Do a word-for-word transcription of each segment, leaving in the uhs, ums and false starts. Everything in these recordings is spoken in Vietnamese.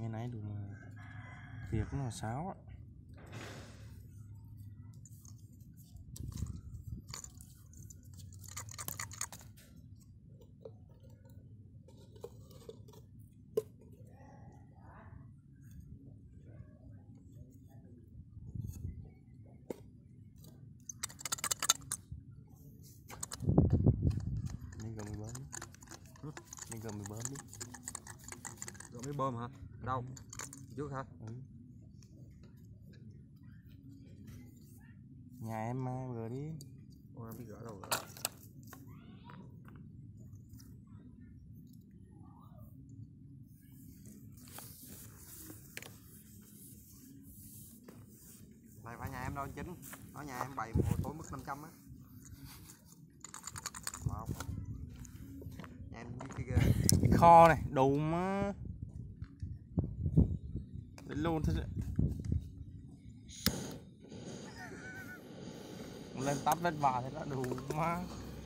ngày nay đúng là việc nó là sáo á. Mình cầm bơm đi. Ừ? Mình cầm bơm đi. Rồi mới bơm hả? Đâu? Trước hả? Ừ. Nhà em mai vừa đi. Ôi em biết gỡ đâu rồi. Này phải nhà em đâu anh Chính. Ở nhà em bày một tối mất năm trăm á. Wow. Nhà em như kia ghê. Cái kho này đủ mà. Đến luôn thôi. Lên tắp vết vả thì đã đủ mà.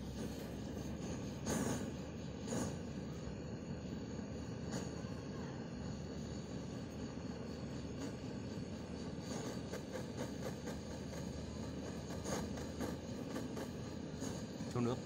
Xuống nước.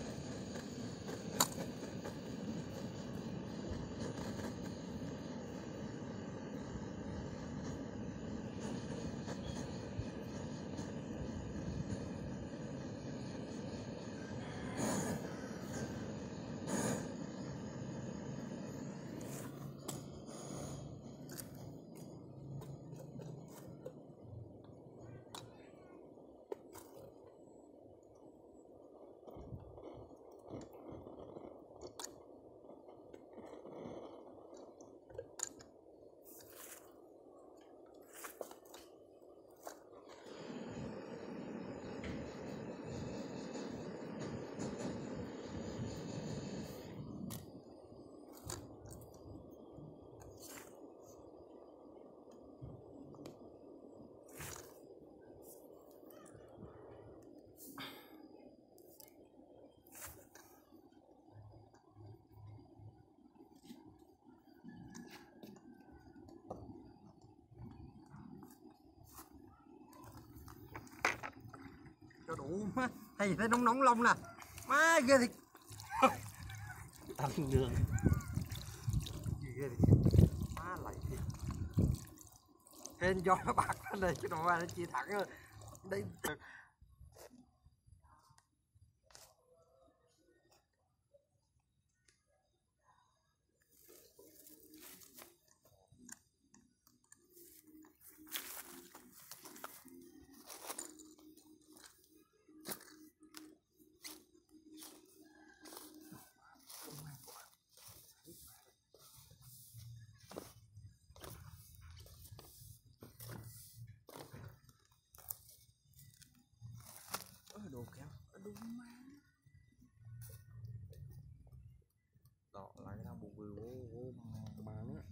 Cho đủ má. Hay thấy nóng nóng lông nè. Má ghê thiệt. Tăng đường. Ghê thiệt. Má lại thiệt. Hên do nó bạc lên đây chứ đồ nó chia thẳng rồi. Đây. Đồ kéo đúng má. Đó lại cái thằng bù bừ vô vô Bán nữa.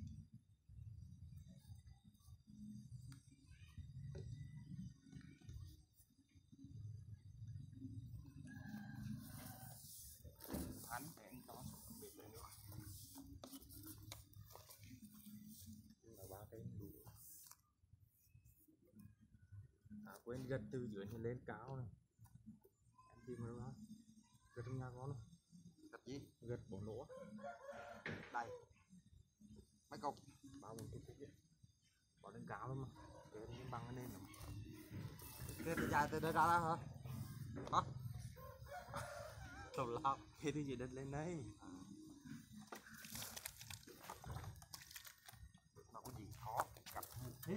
hắn để anh cho biệt lên nữa. Là ba cái đủ. À quên gật từ dưới thì lên cao này. Em tìm đâu đó. Gật trong nhà con. Gật gì? Gật bổ lỗ. Đây. Mấy cục. Bao một cái cục vậy. Bỏ lên cao luôn mà. Cái băng nó lên rồi. Cái từ dài từ đây ra đó hả? Hả? Tàu lao. Thế thì chỉ đất lên đây. Nó có gì khó. Cặp một tí.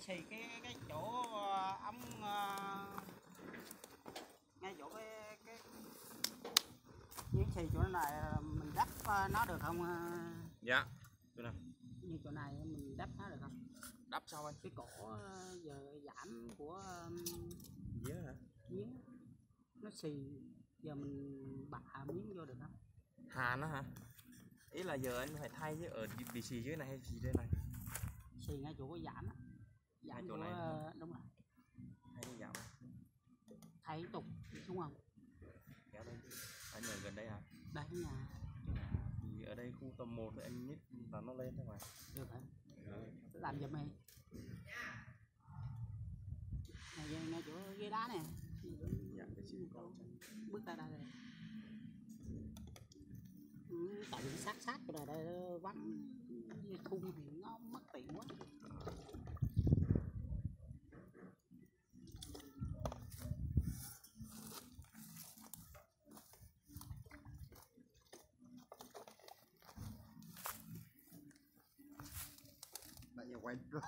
xì cái cái chỗ uh, ống uh, ngay chỗ cái cái những xì chỗ này mình đắp uh, nó được không? Uh, dạ chỗ nào như chỗ này mình đắp nó được không? Đắp sao anh? Cái cổ uh, giờ giảm của um, día hả? Día nó xì, giờ mình bạ miếng vô được không? Hà nó hả? Ý là giờ anh phải thay chứ, ở bị xì dưới này hay xì dưới này? Xì ngay chỗ có giảm á. Giảm ngay chỗ của, này uh, đúng rồi. Hay giảm? Thay liên tục đúng không? Kéo đây chứ. Anh ở gần đây à? Đây cái nhà. Thì ở đây khu tầm một thì anh nhích là nó lên thôi mà. Được hả? Rồi. Làm giùm em. Này ngay chỗ ghế đá nè. Dạ cái chữ con bước ra đây rồi. Ừ, tại vì sát sát rồi đây vắng khung thì nó mất tiền quá. Bạn nhà quay rồi.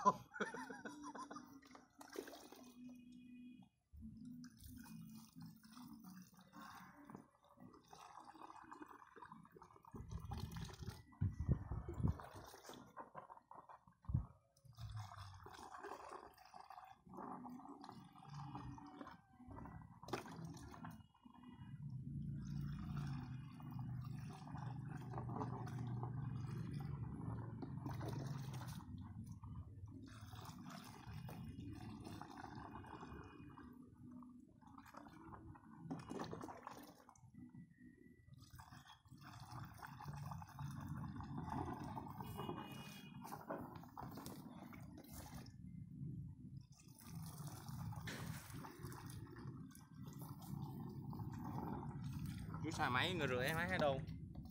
chú xài máy người rưỡi máy hay đâu?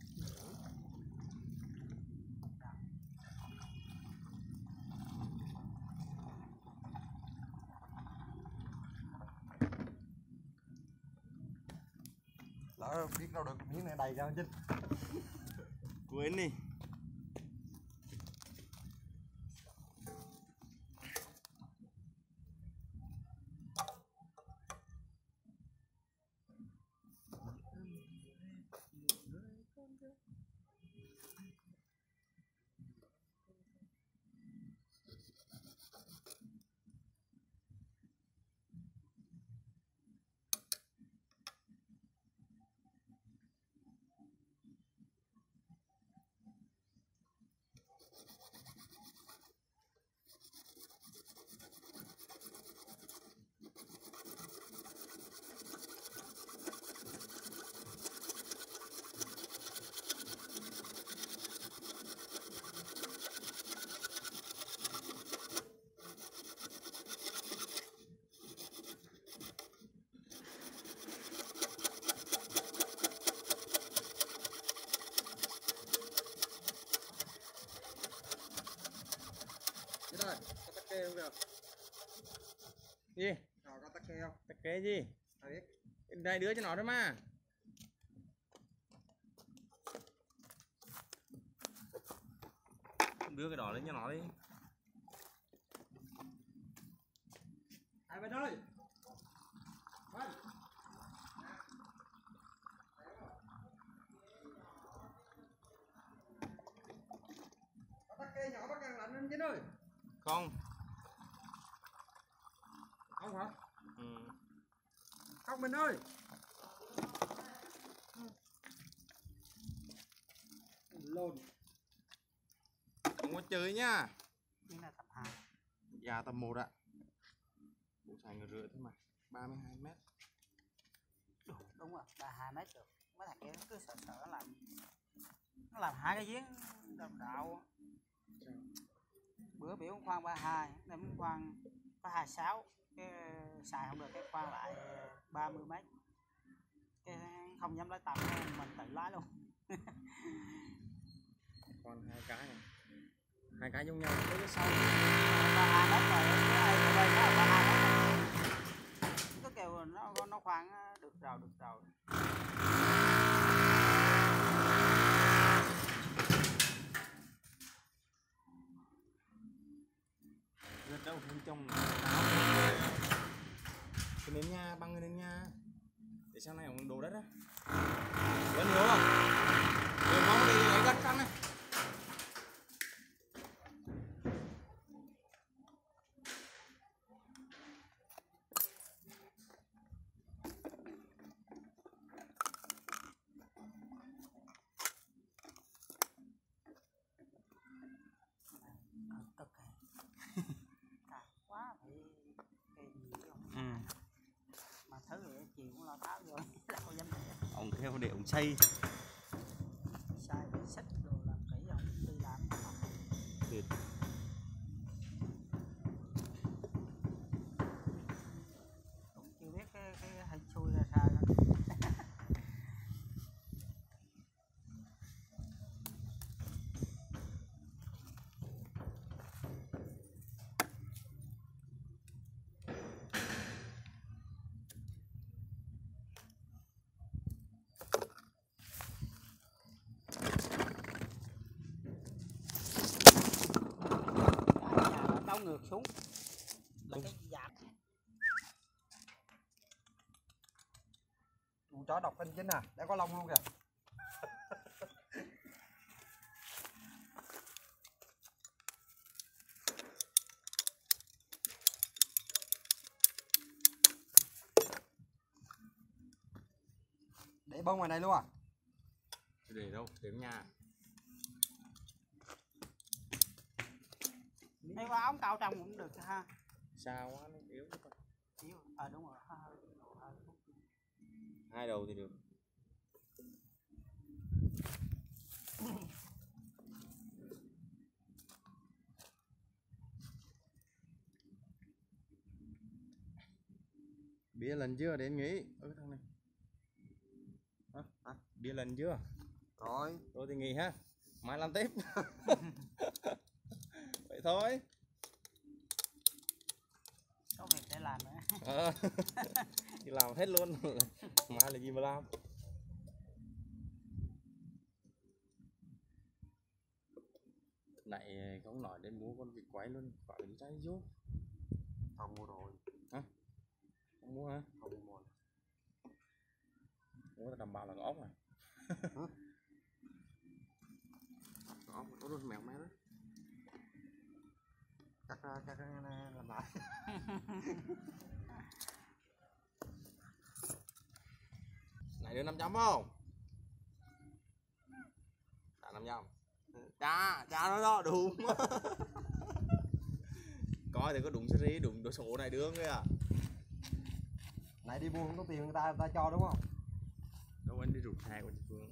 Lỡ biết đâu được miếng này đầy ra chứ. Quên đi. Rồi, có tắc kê không được? Gì? Rồi, có tắc kê không? Tắc kê gì? Tao biết. Đây đứa cho nó thôi mà. Đưa cái đỏ lên cho nó đi. Hai bên ơi. Bên. Có tắc kê nhỏ bắt càng lạnh lên chứ ơi. Không. Không hả? Ừ. Không mình ơi. Lồn. Không có chơi nhá. Đây là tập hai. Dạ tầm một ạ. Bố xài người rưỡi thôi mà. ba mươi hai mét. Đúng rồi, ba hai mét được. Mấy thằng kia nó cứ sợ sợ nó làm nó làm hai cái giếng đào đạo. Bữa biểu khoan ba hai, nên muốn khoan có hai sáu, cái xài không được cái khoan lại ba mươi mét. Cái không dám lái tàu mình tự lái luôn. Còn hai cái này. Hai cái giống nhau tới cái sau. ba hai mét rồi, cái này đây nó là ba hai mét. Có kêu nó nó khoan được rồi, được rồi. Gật đâu đâu bên trong cái nền nhà bằng cái nền nhà để sau này ông đổ đất á vẫn hiểu không để mong đi lấy đất căng này cực à quá phải cái gì không Ừ. mà thứ vậy chị cũng lo tháo vô đâu dám để Ông theo để ông xây sai bị xích rồi làm kỹ không đi làm thì cũng chưa biết cái cái hình xui ra sao nữa. Đau ngược xuống là cái giảm Con chó độc anh chính à, đã có lông luôn kìa. Để bông ngoài này luôn à? để đâu để nhà đây qua ống cao trong cũng được ha sao quá nó yếu chứ con yếu à đúng rồi ha, ha, hai đầu thì được bia lần chưa đến nghỉ ở thằng này hả à, bia lần chưa Rồi, tôi thì nghỉ ha mai làm tiếp vậy thôi có việc để làm nữa ờ. Thì làm hết luôn mai là gì mà làm này không nói đến mua con vịt quay luôn phải đi trái vô không mua rồi, hả không mua hả không mua. mua là đảm bảo là ốc à ốc ốc luôn mèo mèo đó Cắt ra, cắt ra làm lại. này đưa năm trăm không trả năm trăm cha cha nó đó đúng coi thì có đúng series đúng đồ số này đương kìa Này đi buôn không có tiền người ta, người ta cho đúng không? đâu anh đi rụt xe của chị Phương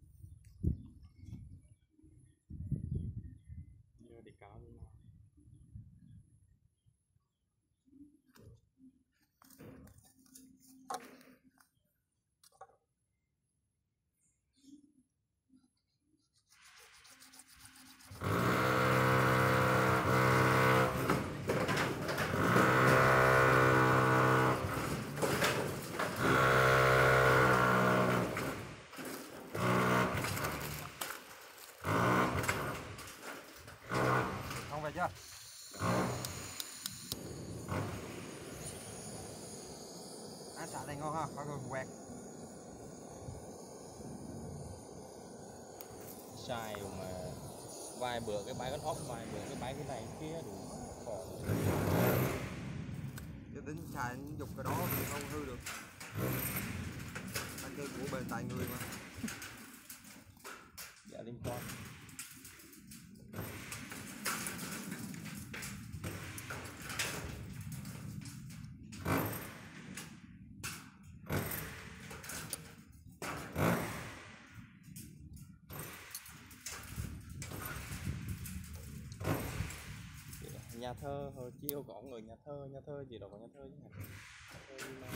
giờ đi cáo như nào Không về chưa? Ăn xả này ngon ha, có người quẹt. sai mà vài bữa cái bãi con ốc vài bữa cái bãi cái này cái kia đủ còn Chứ tính xài dục cái đó thì không hư được. Anh kêu của bền tại người mà. dạ liên quan nhà thơ hồi chiều có người nhà thơ nhà thơ gì đâu có nhà thơ chứ hả nhà thơ mà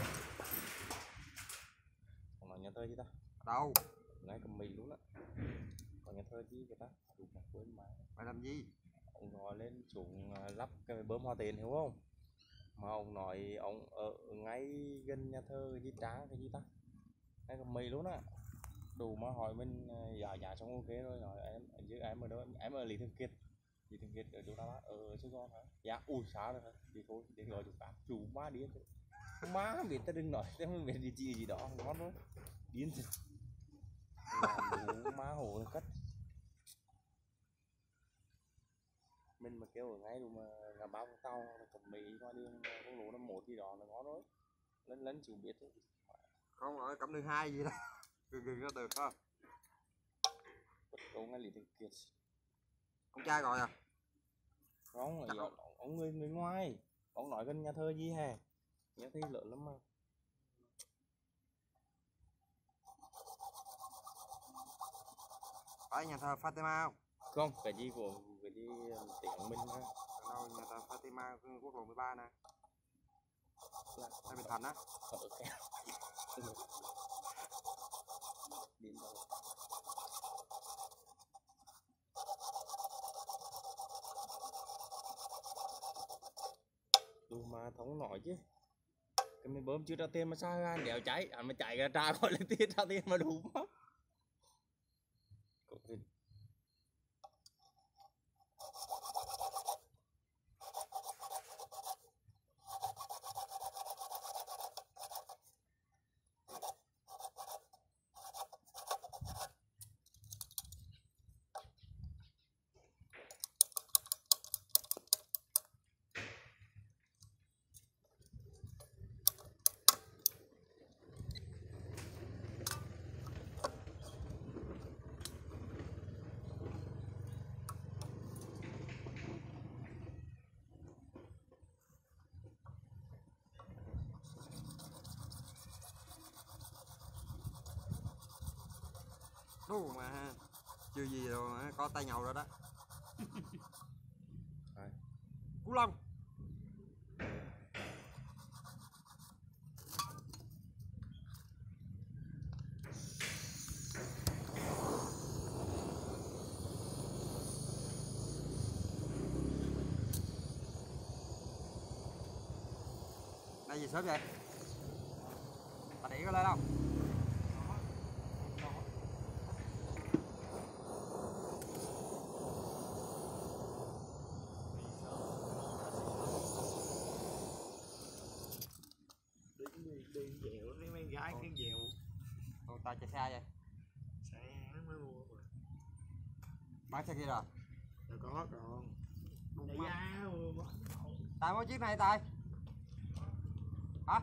còn nói nhà thơ chứ ta Đâu? ngay cầm mì luôn á còn nhà thơ chứ người ta đúng là quên mà Mày làm gì? ông gọi lên xuống lắp cái bơm hoa tiền hiểu không mà ông nói ông ở ngay gần nhà thơ gì tráng cái gì ta ngay cầm mì luôn á đủ mà hỏi mình giá giá xong ok rồi nói em giữ em ở đâu em ở Lý Thường Kiệt Chị Thường Kiệt ở chỗ nào ở Sài Gòn hả? Dạ, ui xa rồi hả? Thì thôi, để gọi chỗ khác. Chủ má điên thôi. Má biết ta đừng nói, ta không biết địa chỉ gì đó, ngon thôi. Điên thật. Làm đủ má hồ cất. Mình mà kêu ở ngay rồi mà ngà bao con tàu, cầm mì qua đường con lúa năm một gì đó là ngon rồi. Lấn lấn chịu biết thôi. Không ở cẩm đường hai gì đó. Gần gần nó được không? Bất cầu ngay Lý Thường Kiệt. Ông cha gọi à? Không, ở ông, ông người người ngoài. Ông nói gần nhà thơ gì hè? Nhà thơ lớn lắm mà. Phải nhà thờ Fatima không? Không, cái gì của cái gì tiếng mình ha. Ở đâu nhà thờ Fatima quốc lộ mười ba nè. Là Ở Bình Thạnh á. ở cái đến đâu đủ mà thống nói chứ cái mình bơm chưa ra tiền mà sao ra đèo cháy à mà chạy ra tra gọi lên tiền ra tiền mà đủ mà cậu tin Đu mà ha. Chưa gì rồi ha, có tay nhậu rồi đó. Cú Long. Đây gì sớm vậy? Bà đĩ có lên không? Đi dẹo với mấy gái cái dẹo. Ồ, ta chạy xa vậy? Xe hắn mới mua mà. Bán xe kia rồi? Rồi có còn. Để giá Tài mua chiếc này Tài. Hả?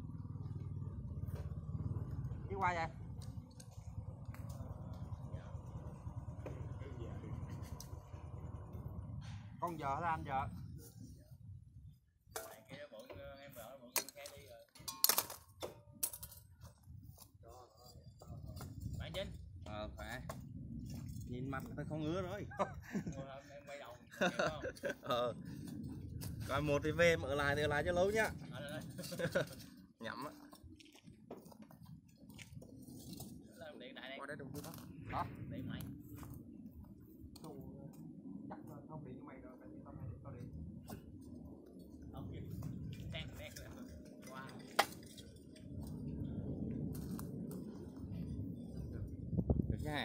Chiếc qua vậy? Con vợ hay anh vợ? phải chứ ờ phải nhìn mặt tôi không ngứa rồi em quay đầu ờ coi một thì về mở lại thì ở lại cho lâu nhá nhắm á Qua đây đồng chí đó. đó điện mày Chắc là không điện cho mày rồi, mày tao hay tao điện. không kịp đen đen qua được nha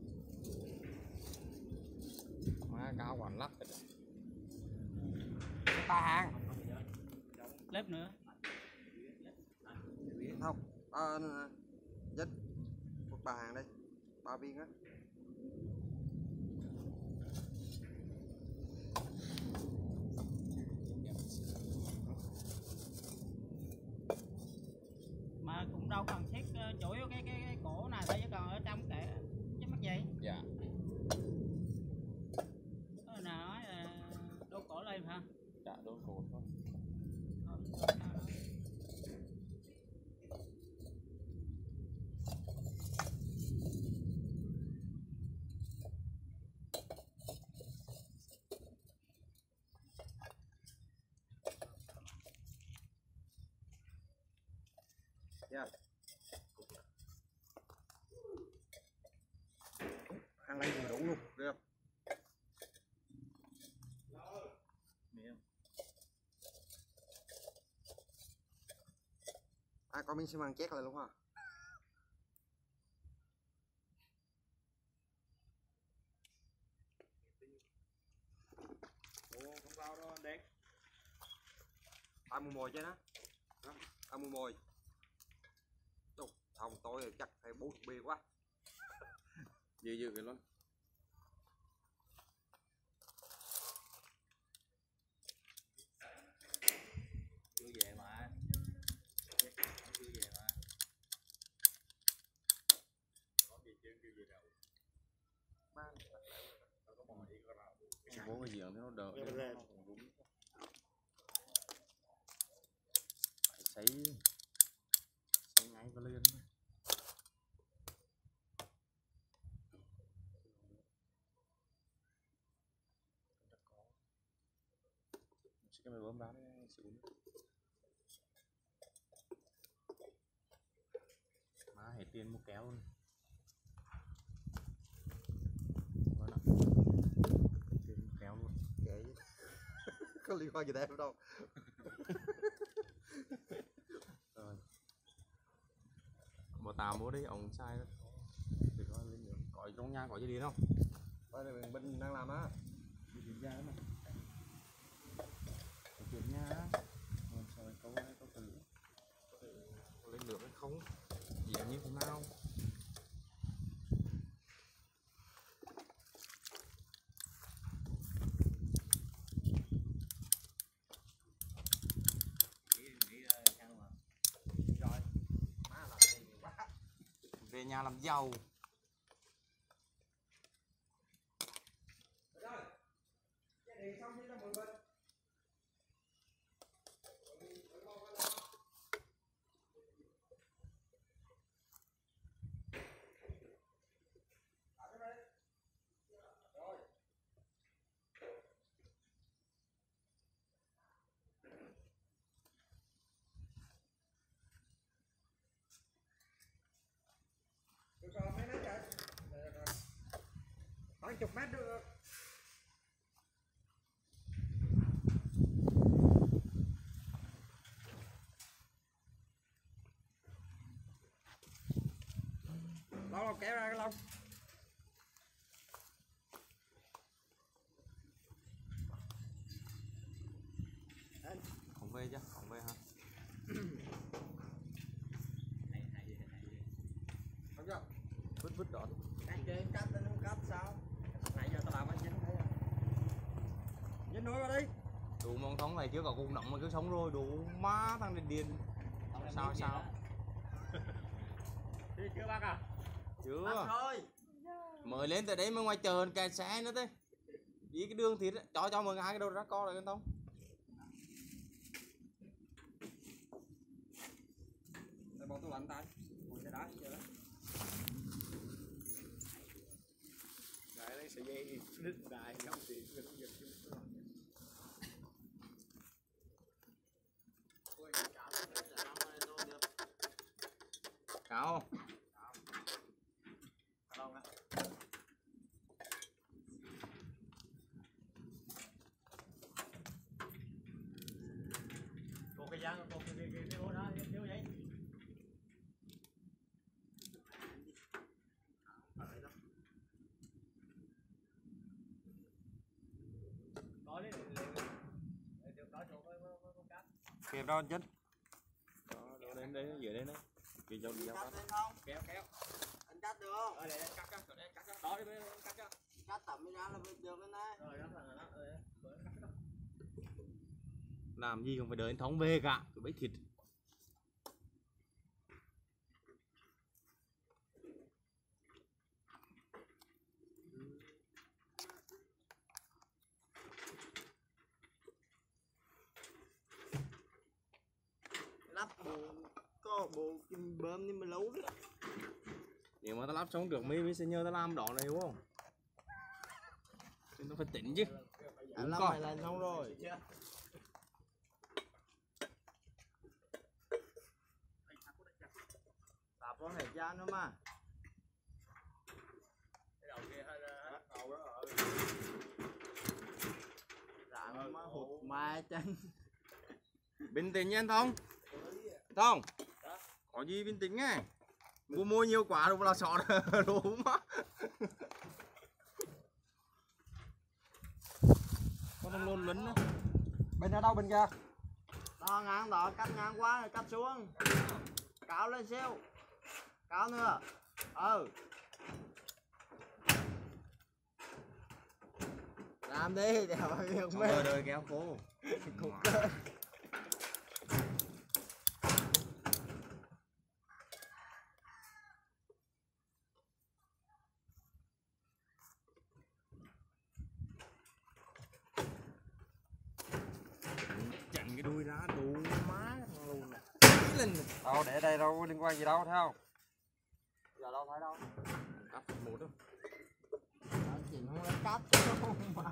má cao còn lắc Ba hàng. lớp nữa Không. Ờ à, dứt. Một ba hàng đây. Ba viên á. mà cũng đâu cần thiết chủ yếu cái cái, cái cổ này thôi chứ còn ở trong kệ chứ mắc gì dạ đó là nói là đốt cổ lên hả dạ đốt cổ thôi Yeah. Ăn lấy vừa đủ luôn, được không? À, con miếng xi măng chét lại luôn hả? mùi mồi chứ đó. Ăn mùi mồi. Đâu, không tôi chắc phải bốn bia quá. Dư dư cái luôn. Vui về mà. Vui về mà. Có gì chứ kêu gì đâu. Bố cái giường nó đỡ. Phải sấy sấy ngay có lên. Cái này bơm đá đấy xỉu. Má hết tiền mua kéo luôn. Vâng ạ. Tiền mua kéo luôn. Kệ chứ. Có liên quan gì tới em đâu. Rồi. Bộ tàu mua đấy ông sai đó. Thì có lên nữa. Có trong nhà có gì đi không? Đây là mình bên đang làm á. Đi kiểm tra mà. Kiểm nha. Rồi rồi câu này câu thử. Có lên được hay không? Diễn như thế nào? Về nhà làm giàu. Khoảng chục mét được. Lâu lâu kéo ra cái lông. Không về chứ, không về hả? Không chưa? Vứt vứt đó. Anh chơi cắt tên không cắt sao? Nãy giờ tao làm anh dính thấy à? Dính nối vào đi. Đủ mong thống này chưa có cùng động mà cứ sống rồi đủ má thằng điện điện. Sao sao? Đi chưa bác à? Chưa. Rồi. Mời lên từ đấy mới ngoài chờ kẹt xe nữa thế. Đi cái đường thịt cho cho mừng hai cái đầu ra co lại cái tông. Để bỏ tủ lạnh tay. Còn xe đá chưa đó. Đấy đấy sợi dây đứt đài không thì không giật. Cao. Không á. Cô cái dáng cô cái cái cái cái đó thiếu vậy. Có đi. Kẹp đâu anh Chính? Đó, đâu đến đây dưới đây đấy. Cái dâu đi dâu Cắt cắt. lên không? Kéo kéo. Anh cắt được không? Ở đây cắt cắt ở đây cắt cắt. Đó đi cắt cắt. Cắt tầm đi ra là bây giờ bên đây. Rồi đó là đó. Rồi cắt cắt. Làm gì không phải đợi anh Thống về cả, cứ bấy thịt. Lắp bộ có bộ kim bơm nhưng mà lâu đó. Nếu mà tao lắp xong được mấy mới sẽ nhờ tao làm đó này đúng không? Nên tao phải tỉnh chứ. Đúng Lắp con. này là xong rồi. Tạp có thời gian nữa mà. Cái đầu kia hay là đầu đó ở. Rạng mà hụt mai chân. Bình tĩnh nha anh Thông. Thông. Có gì bình tĩnh nghe. Mua mua nhiều quá rồi là sọt đúng á. Con nó lôn lấn đó. Bên ở đâu bên kia? Ờ, ngang đó, cắt ngang quá rồi cắt xuống. Cáo lên xíu. Cáo nữa. Ừ. Làm đi, để mà việc Không mê. đời đời kéo khô. Cục cơ. Chặn cái đuôi ra đủ má thằng luôn nè. Lên Đâu để đây đâu có liên quan gì đâu thấy không? Giờ đâu thấy đâu. cắt một đó. Ờ, chỉ không lấy cắt không mà.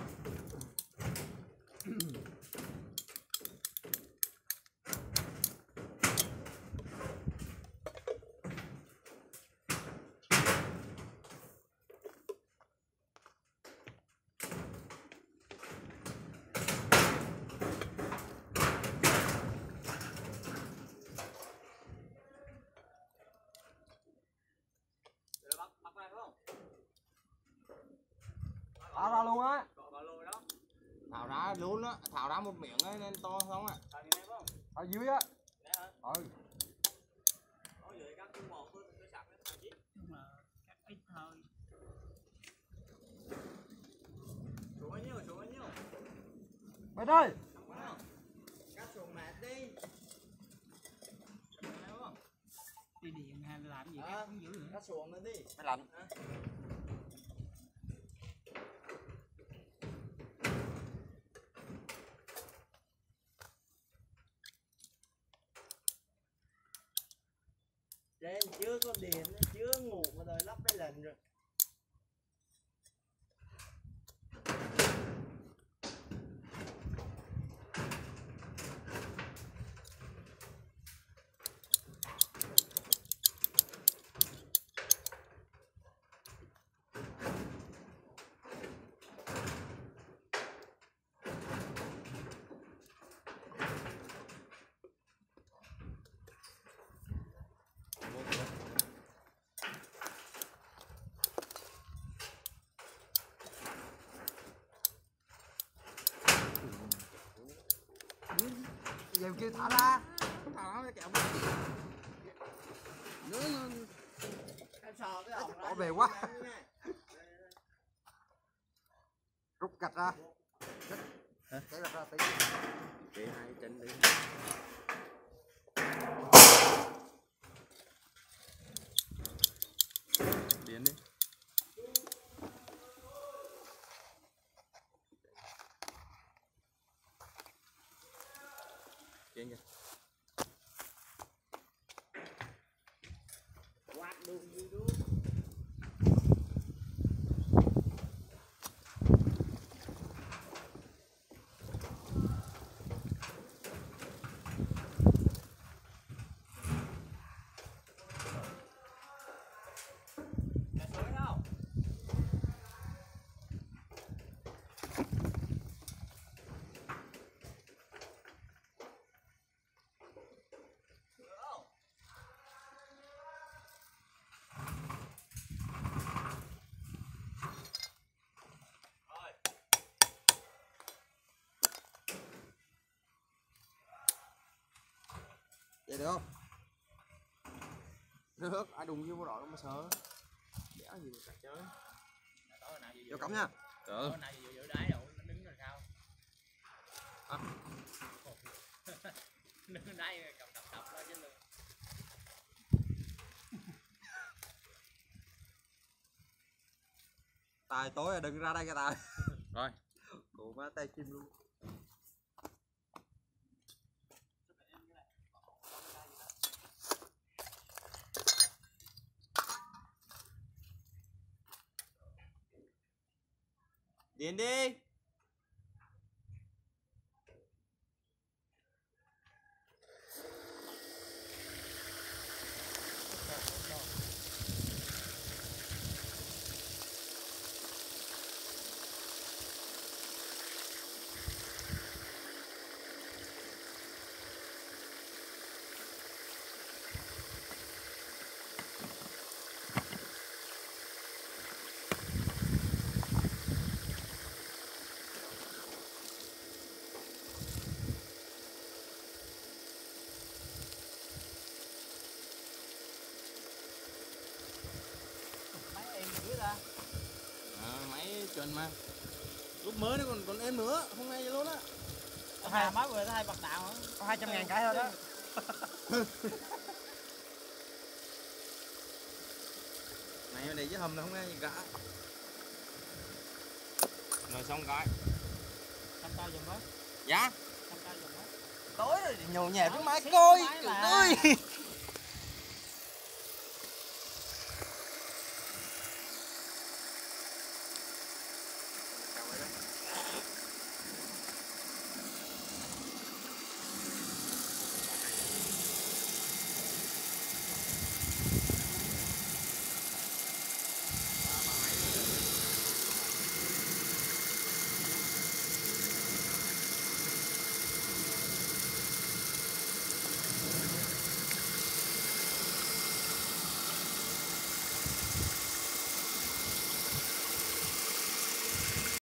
Tháo ra luôn á. Thảo ra luôn á, thảo ra một miệng ấy nên to không ạ? Ở dưới á. Ừ. Nhưng mà cắt ít thôi. Mày ơi. Cắt xuống mệt đi. Đi điện hay làm gì cắt cũng giữ nữa. Cắt xuống nữa đi. Mày lạnh. Trên chưa có điện, chưa ngủ mà rồi lắp cái lần rồi. Giờ kêu thả ra. Thả nó kẹo. Nữa nữa. Em sò cái ổng Bỏ về quá. Rút gạch ra. Hả? Cái gạch ra tí. Để hai chân đi. Điền đi. Điền kìa. Quạt đường đi đu. Vậy được không? Được, ai đụng vô vô rồi mà sợ. Đéo gì mà cắt chơi. Vô cổng nha. Được. Đứng đây cầm đập đập lên chứ. Tài tối rồi đừng ra đây cho tài. Rồi. Cụ má tay chim luôn. Điền đi. chuẩn mà. Lúc mới nó còn còn em nữa, không nghe gì luôn á. Hai mới vừa tới hai bạc đạo nữa. Có hai trăm ngàn cái thôi đó. Này để với hầm là không nghe gì cả. Rồi xong cái. Trăm cao dùm với. Dạ. Trăm cao dùm với. Tối rồi nhầu nhẹ Đó, cái máy xếp coi. cái máy Trời là- ơi.